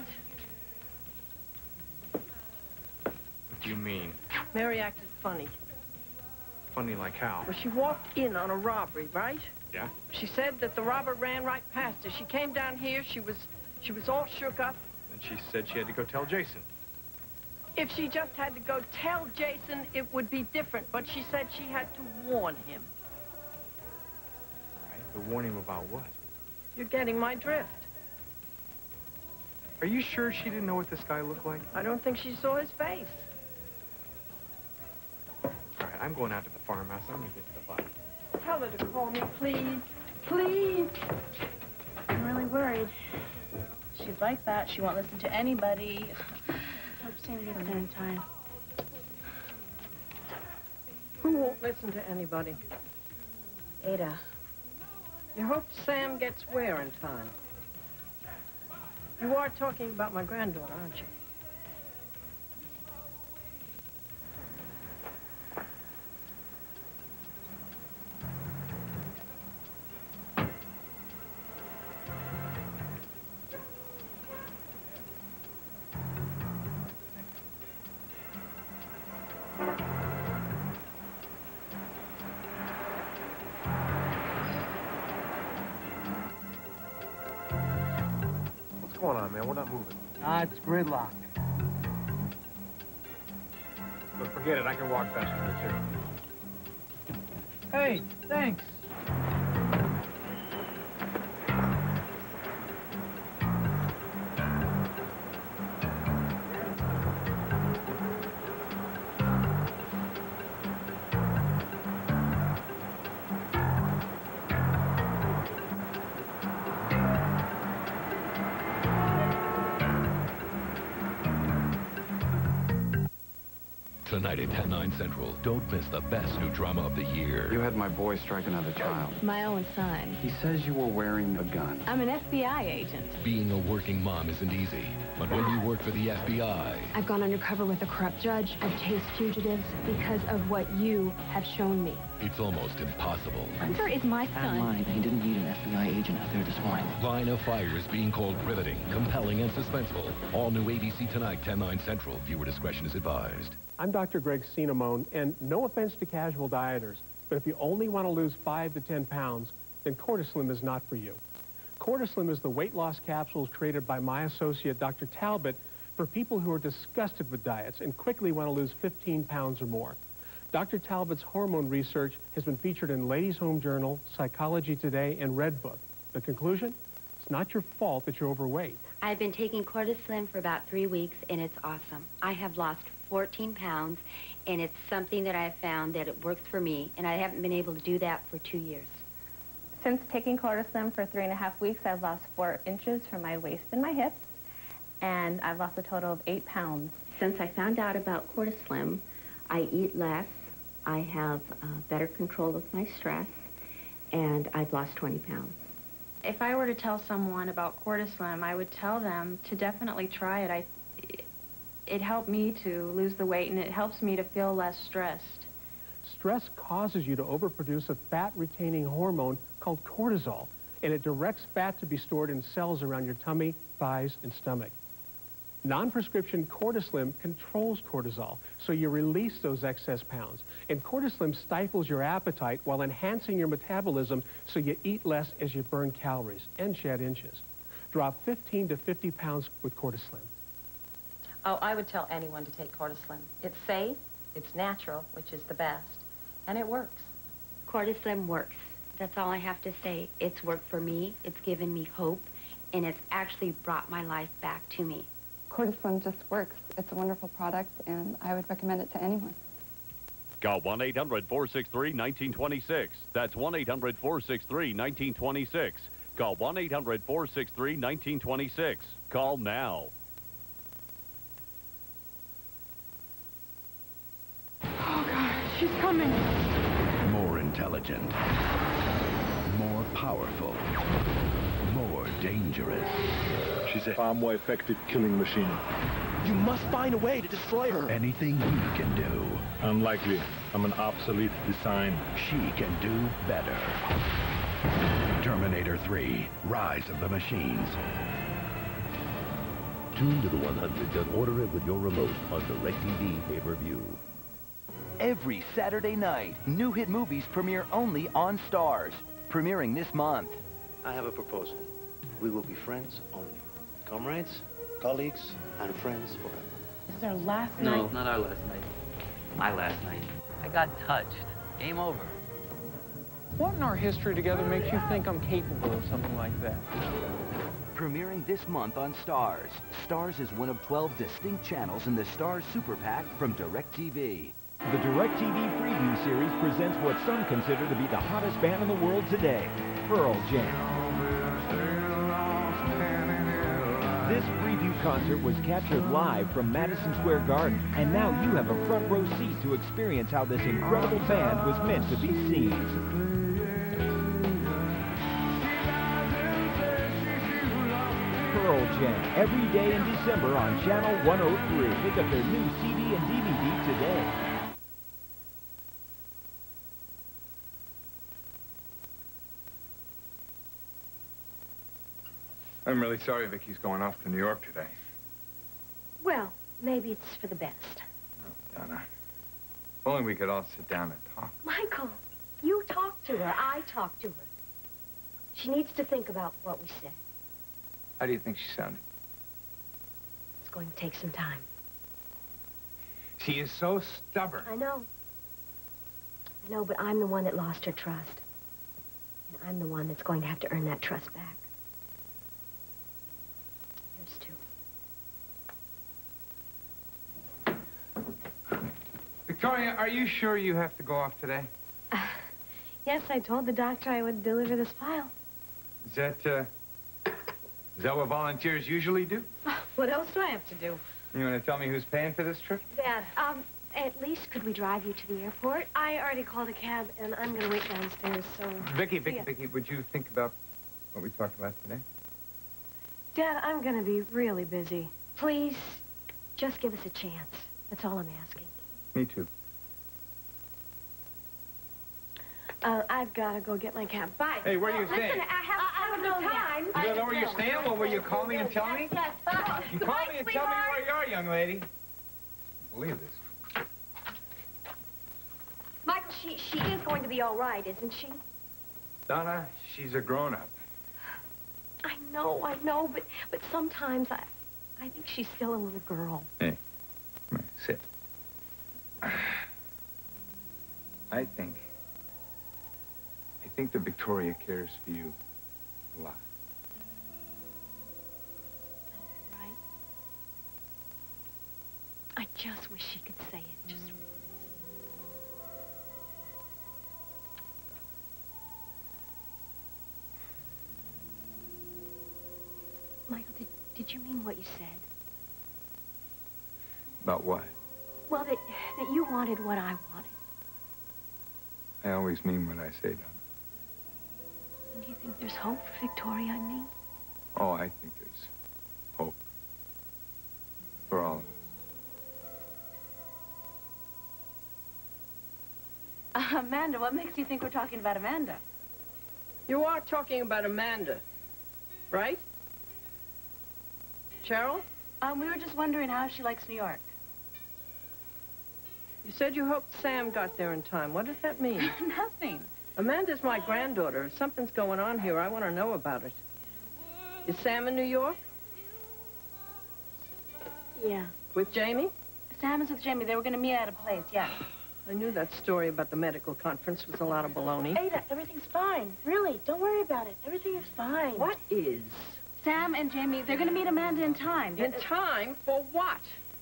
S10: What do you mean?
S8: Mary acted funny.
S19: Funny like how?
S8: Well, she walked in on a robbery, right?
S19: Yeah?
S8: She said that the robber ran right past her. She came down here, she was, she was all shook up.
S19: And she said she had to go tell Jason.
S8: If she just had to go tell Jason, it would be different, but she said she had to warn him.
S19: Right? To warn him about what?
S8: You're getting my drift.
S19: Are you sure she didn't know what this guy looked like?
S8: I don't think she saw his face.
S19: All right, I'm going out to the farmhouse. I'm gonna get stuff out.
S8: Tell her to call me, please. Please.
S7: I'm really worried. She's like that. She won't listen to anybody. Hope Sam gets there in time.
S8: Who won't listen to anybody?
S7: Ada.
S8: You hope Sam gets where in time? You are talking about my granddaughter, aren't you?
S10: What's going on, man? We're not moving.
S15: Ah, it's gridlock.
S19: But forget it. I can walk faster than you.
S15: Hey, thanks.
S16: Tonight at ten, nine Central, don't miss the best new drama of the year.
S17: You had my boy strike another child.
S5: My own son.
S17: He says you were wearing a gun.
S5: I'm an F B I agent.
S16: Being a working mom isn't easy, but when you work for the F B I...
S5: I've gone undercover with a corrupt judge. I've chased fugitives because of what you have shown me.
S16: It's almost impossible.
S5: Hunter is my son.
S15: Mine. He didn't need an F B I agent out there this morning.
S16: Line of Fire is being called riveting, compelling, and suspenseful. All new A B C tonight, ten, nine Central. Viewer discretion is advised.
S10: I'm Doctor Greg Cinnamone, and no offense to casual dieters, but if you only want to lose five to ten pounds, then Cortislim is not for you. Cortislim is the weight loss capsules created by my associate, Doctor Talbot, for people who are disgusted with diets and quickly want to lose fifteen pounds or more. Doctor Talbot's hormone research has been featured in Ladies' Home Journal, Psychology Today, and Redbook. The conclusion? It's not your fault that you're overweight.
S18: I've been taking Cortislim for about three weeks, and it's awesome. I have lost fourteen pounds, and it's something that I have found that it works for me, and I haven't been able to do that for two years.
S20: Since taking Cortislim for three and a half weeks, I've lost four inches from my waist and my hips, and I've lost a total of eight pounds.
S18: Since I found out about Cortislim, I eat less, I have uh, better control of my stress, and I've lost twenty pounds.
S7: If I were to tell someone about Cortislim, I would tell them to definitely try it. I, it helped me to lose the weight, and it helps me to feel less stressed.
S10: Stress causes you to overproduce a fat-retaining hormone called cortisol, and it directs fat to be stored in cells around your tummy, thighs, and stomach. Non-prescription Cortislim controls cortisol, so you release those excess pounds. And Cortislim stifles your appetite while enhancing your metabolism, so you eat less as you burn calories and shed inches. Drop fifteen to fifty pounds with Cortislim.
S24: Oh, I would tell anyone to take Cortislim. It's safe, it's natural, which is the best, and it works.
S18: Cortislim works. That's all I have to say. It's worked for me, it's given me hope, and it's actually brought my life back to me.
S25: Cortislim just works. It's a wonderful product, and I would recommend it to anyone.
S26: Call one eight hundred, four six three, one nine two six. That's one eight hundred, four six three, one nine two six. Call one eight hundred, four six three, one nine two six. Call now.
S8: Oh, God, she's coming.
S16: More intelligent. More powerful. More dangerous.
S27: She's a far more effective killing machine.
S16: You must find a way to destroy her. Anything you can do.
S27: Unlikely. I'm an obsolete design.
S16: She can do better. Terminator three, Rise of the Machines.
S30: Tune to the one hundred and order it with your remote on DirecTV pay-per-view.
S1: every Saturday night. New hit movies premiere only on Stars. Premiering this month.
S2: I have a proposal. We will be friends only. Comrades, colleagues, and friends forever.
S24: This is our last
S11: No,
S24: night.
S11: not our last night. My last night. I got touched. Game over.
S19: What in our history together makes you think I'm capable of something like that?
S1: Premiering this month on Stars. Stars is one of twelve distinct channels in the Stars Super PAC from DirecTV.
S12: The DirecTV Preview Series presents what some consider to be the hottest band in the world today, Pearl Jam. This preview concert was captured live from Madison Square Garden, and now you have a front row seat to experience how this incredible band was meant to be seen. Pearl Jam, every day in December on Channel one oh three. Pick up their new C D and D V D today.
S27: I'm really sorry Vicky's going off to New York today.
S6: Well, maybe it's for the best.
S27: Oh, Donna. If only we could all sit down and talk.
S6: Michael, you talk to her. I talk to her. She needs to think about what we said.
S27: How do you think she sounded?
S6: It's going to take some time.
S27: She is so stubborn.
S6: I know. I know, but I'm the one that lost her trust. And I'm the one that's going to have to earn that trust back.
S27: Victoria, are you sure you have to go off today?
S5: Uh, yes, I told the doctor I would deliver this file.
S27: Is that, uh, is that what volunteers usually do?
S5: What else do I have to do?
S27: You want to tell me who's paying for this trip?
S5: Dad, um, at least could we drive you to the airport? I already called a cab, and I'm going to wait downstairs, so...
S27: Vicky, Vicky,
S5: Yeah.
S27: Vicky, would you think about what we talked about today?
S5: Dad, I'm going to be really busy. Please, just give us a chance. That's all I'm asking.
S27: Me too.
S5: Uh, I've got to go get my cab. Bye.
S27: Hey, where are you
S5: Oh,
S27: staying?
S5: Listen, I have, I have no time.
S27: You don't know where you're staying? Well, will you call me and tell me?
S5: Yes, bye.
S27: You
S5: Goodbye,
S27: call me and tell me
S5: sweetheart.
S27: where you are, young lady. Believe this.
S6: Michael, she, she is going to be all right, isn't she?
S27: Donna, she's a grown-up.
S5: I know, I know, but, but sometimes I, I think she's still a little girl.
S27: Hey, come here, sit. I think, I think that Victoria cares for you a lot.
S5: Right? I just wish she could say it just once. Michael, did, did you mean what you said?
S27: About what?
S5: Well, that, that you wanted what I wanted.
S27: I always mean what I say, Donna.
S5: And do you think there's hope for Victoria and me?
S27: Oh, I think there's hope for all of us.
S24: Uh, Amanda, what makes you think we're talking about Amanda?
S8: You are talking about Amanda, right? Cheryl?
S24: Um, we were just wondering how she likes New York.
S8: You said you hoped Sam got there in time. What does that mean?
S24: Nothing.
S8: Amanda's my granddaughter. If something's going on here, I want to know about it. Is Sam in New York?
S5: Yeah.
S8: With Jamie?
S24: Sam is with Jamie. They were going to meet at a place, yeah.
S8: I knew that story about the medical conference was a lot of baloney.
S5: Ada, everything's fine. Really, don't worry about it. Everything is fine.
S8: What is?
S24: Sam and Jamie, they're going to meet Amanda in time.
S8: In time for what?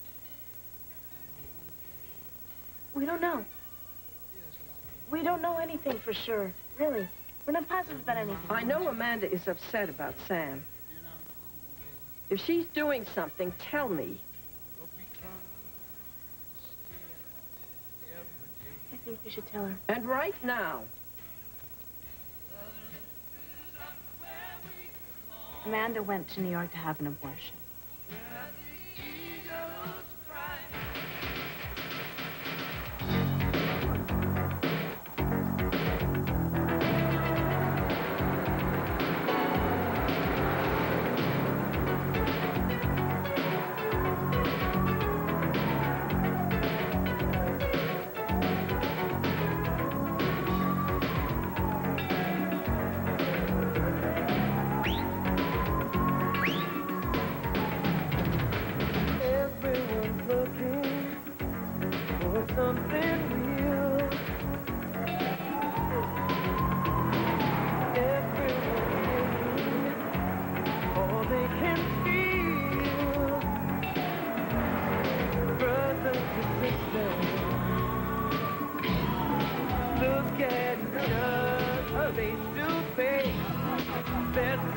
S5: We don't know. We don't know anything for sure, really. We're not positive about anything.
S8: I know Amanda is upset about Sam. If she's doing something, tell me.
S5: I think we should tell her.
S8: And right now.
S24: Amanda went to New York to have an abortion.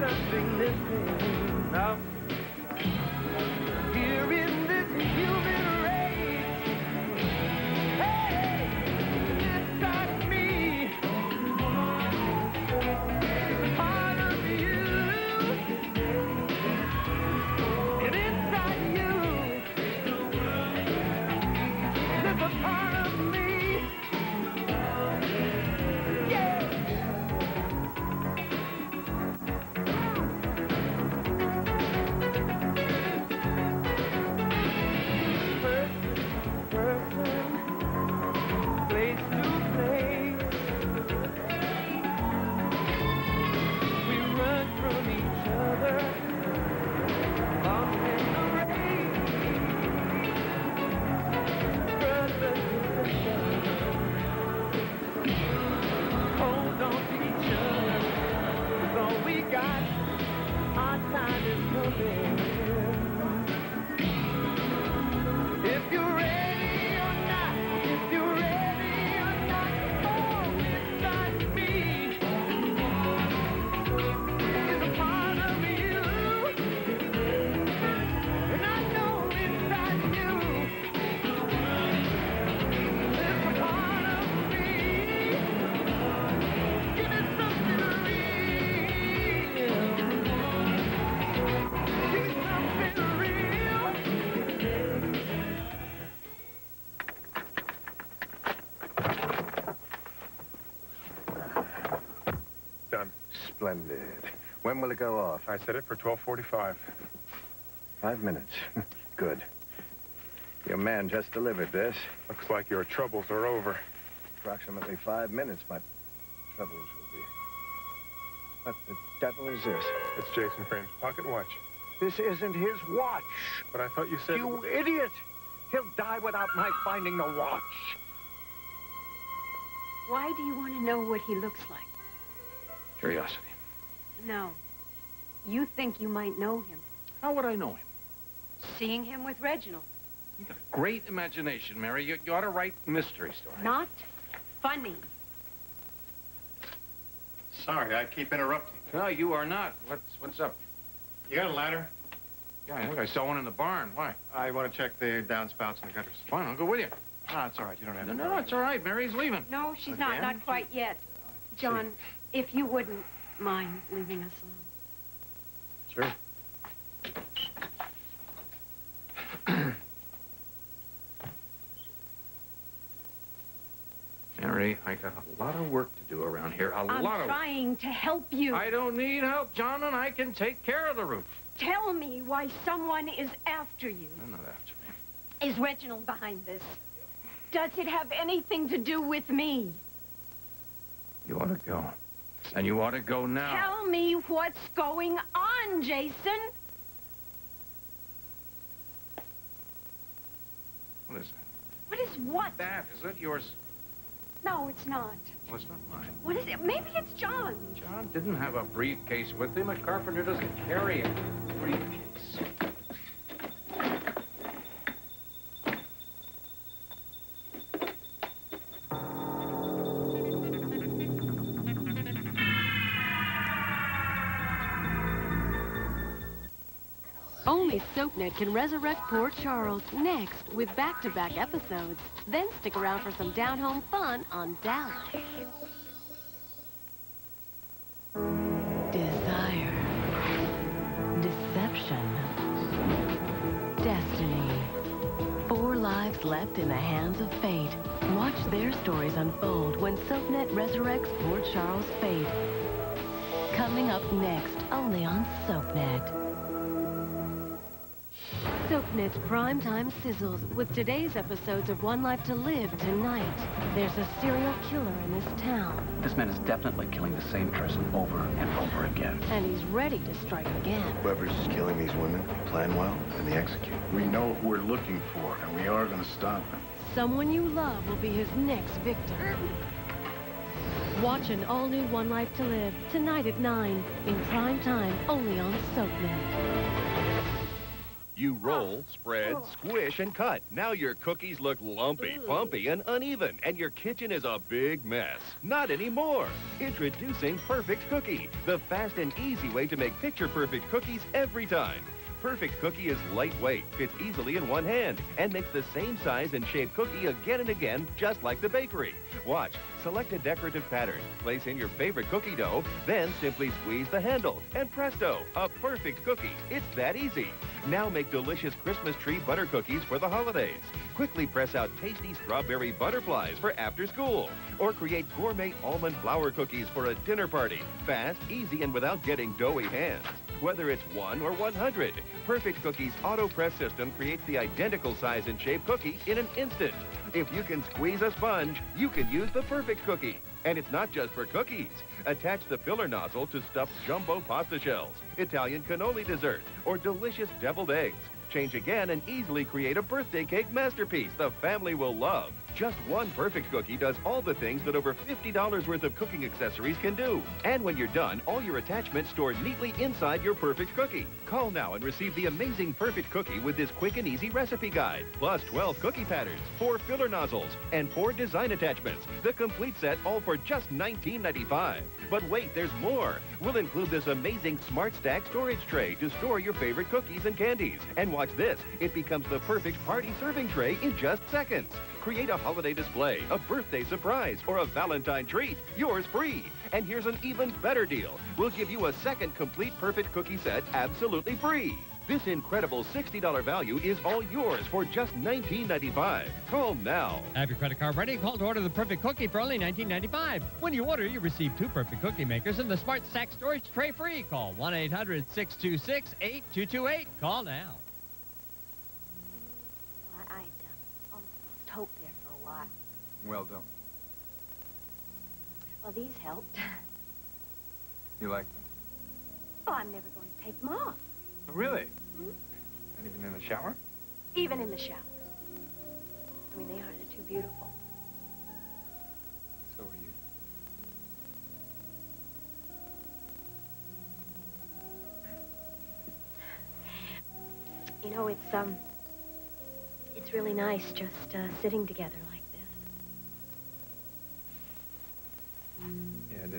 S4: nothing missing. No. Here in this human race, hey, inside me, it's a part of you, and inside you, there's a part of me, yeah. If you're ready or not, if you're ready or not, oh, inside me is a part of you, and I know inside you is a part of me. Give me something real. Give me something real.
S9: Done.
S13: Splendid. When will it go off?
S9: I set it for twelve forty-five.
S13: Five minutes. Good. Your man just delivered this.
S9: Looks like your troubles are over.
S13: Approximately five minutes, my troubles will be. What the devil is this?
S9: It's Jason Frame's pocket watch.
S13: This isn't his watch.
S9: But I thought you said...
S13: You idiot! He'll die without my finding the watch.
S3: Why do you want to know what he looks like?
S19: Curiosity.
S3: No. You think you might know him.
S19: How would I know him?
S3: Seeing him with Reginald.
S19: You got a great imagination, Mary. You, you ought to write mystery stories.
S3: Not funny.
S9: Sorry, I keep interrupting.
S19: No, you are not. What's what's up?
S9: You got a ladder?
S19: Yeah, I think I saw one in the barn. Why?
S9: I want to check the downspouts and the gutters.
S19: Fine, I'll go with you.
S9: Ah, it's all right. You don't have
S19: No,
S9: to.
S19: no, it's all right. Mary's leaving.
S3: No, she's not.
S9: Again?
S3: Not quite yet. John, if you wouldn't mind leaving us alone.
S9: Sure.
S19: Mary, I got a lot of work to do around here. A
S3: I'm
S19: lot of...
S3: trying to help you.
S19: I don't need help, John, and I can take care of the roof.
S3: Tell me why someone is after you.
S19: They're not after me.
S3: Is Reginald behind this? Does it have anything to do with me?
S19: You ought to go. And you ought to go now.
S3: Tell me what's going on, Jason.
S19: What is that?
S3: What is what?
S19: That, is it yours?
S3: No, it's not.
S19: Well, it's not mine.
S3: What is it? Maybe it's John.
S19: John didn't have a briefcase with him. A carpenter doesn't carry a briefcase.
S14: Only SoapNet can resurrect Port Charles next with back-to-back episodes. Then stick around for some down-home fun on Dallas. Desire. Deception. Destiny. Four lives left in the hands of fate. Watch their stories unfold when SoapNet resurrects Port Charles' fate. Coming up next, only on SoapNet. SoapNet's primetime sizzles with today's episodes of One Life to Live tonight. There's a serial killer in this town.
S21: This man is definitely killing the same person over and over again.
S14: And he's ready to strike again.
S22: Whoever's killing these women, they plan well and they execute. We know who we're looking for, and we are going to stop him.
S14: Someone you love will be his next victim. Watch an all-new One Life to Live tonight at nine in prime time only on SoapNet.
S7: You roll, spread, squish, and cut. Now your cookies look lumpy, bumpy, and uneven, and your kitchen is a big mess. Not anymore. Introducing Perfect Cookie, the fast and easy way to make picture-perfect cookies every time. Perfect Cookie is lightweight, fits easily in one hand, and makes the same size and shape cookie again and again, just like the bakery. Watch. Select a decorative pattern, place in your favorite cookie dough, then simply squeeze the handle, and presto, a perfect cookie. It's that easy. Now make delicious Christmas tree butter cookies for the holidays. Quickly press out tasty strawberry butterflies for after school. Or create gourmet almond flour cookies for a dinner party. Fast, easy, and without getting doughy hands. Whether it's one or one hundred, Perfect Cookie's auto press system creates the identical size and shape cookie in an instant. If you can squeeze a sponge, you can use the Perfect Cookie. And it's not just for cookies. Attach the filler nozzle to stuffed jumbo pasta shells, Italian cannoli dessert, or delicious deviled eggs. Change again and easily create a birthday cake masterpiece the family will love. Just one Perfect Cookie does all the things that over fifty dollars worth of cooking accessories can do. And when you're done, all your attachments store neatly inside your Perfect Cookie. Call now and receive the amazing Perfect Cookie with this quick and easy recipe guide, plus twelve cookie patterns, four filler nozzles, and four design attachments. The complete set all for just nineteen ninety-five. But wait, there's more. We'll include this amazing Smart Stack storage tray to store your favorite cookies and candies. And watch this. It becomes the perfect party serving tray in just seconds. Create a holiday display, a birthday surprise, or a Valentine treat. Yours free. And here's an even better deal. We'll give you a second complete Perfect Cookie set absolutely free. This incredible sixty dollar value is all yours for just nineteen ninety-five. Call now.
S10: Have your credit card ready? Call to order the Perfect Cookie for only nineteen ninety-five. When you order, you receive two Perfect Cookie makers and the Smart Stack storage tray free. Call one eight hundred, six two six, eight two two eight. Call now.
S6: Well, I'd um, almost lost hope there for a while.
S27: Well done.
S6: Well, these helped.
S27: You like them?
S6: Oh, I'm never going to take them off.
S27: Really?
S6: Hmm?
S27: Not even in the shower?
S6: Even in the shower. I mean, they are. They're too beautiful.
S27: So are you.
S6: You know, it's, um, it's really nice just uh, sitting together like this.
S27: Yeah, it is.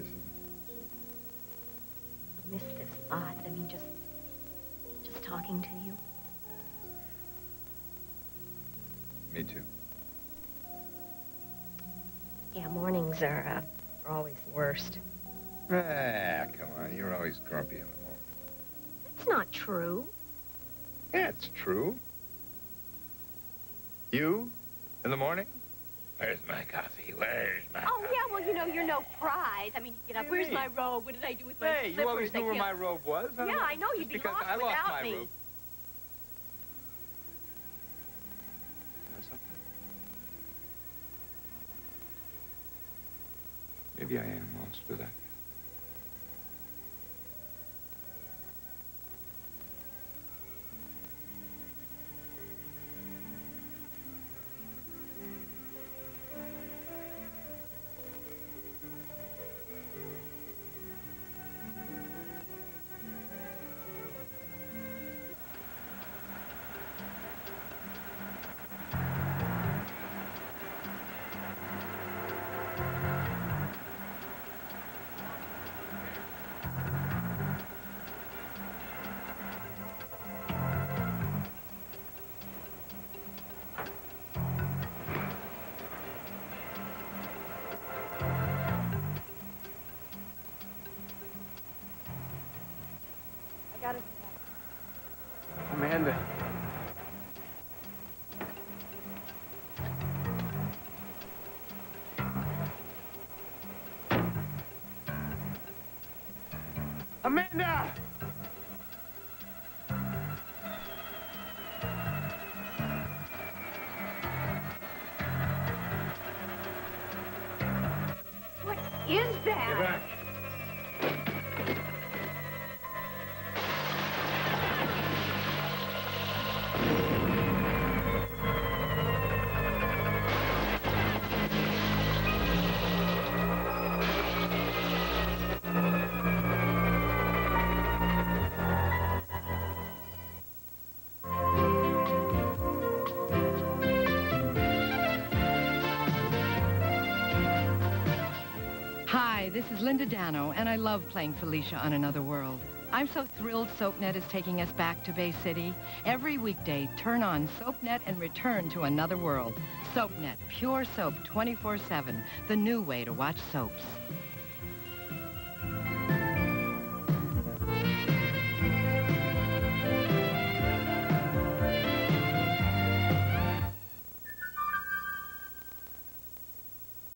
S6: I've missed this a lot. I mean, just, just talking to you.
S27: Me too.
S6: Yeah, mornings are, uh, are always the worst.
S27: Ah, come on. You're always grumpy in the morning.
S6: That's not true.
S27: Yeah, it's true. You? In the morning? Where's my coffee? Where's my
S6: Oh, yeah, well, you know, you're no prize. I mean, you get up, where's my robe? What did I do with my
S27: Hey,
S6: slippers?
S27: you always
S6: I
S27: knew where
S6: can't-
S27: my robe was.
S6: Yeah, I know. You'd be
S27: because
S6: lost
S27: I lost
S6: without
S27: my
S6: me.
S27: robe. You know something? Maybe I am lost without you.
S6: I got it.
S19: Amanda. Amanda!
S3: What is that?
S19: You're back.
S15: Hi, this is Linda Dano, and I love playing Felicia on Another World. I'm so thrilled SoapNet is taking us back to Bay City. Every weekday, turn on SoapNet and return to Another World. SoapNet, pure soap twenty-four seven, the new way to watch soaps.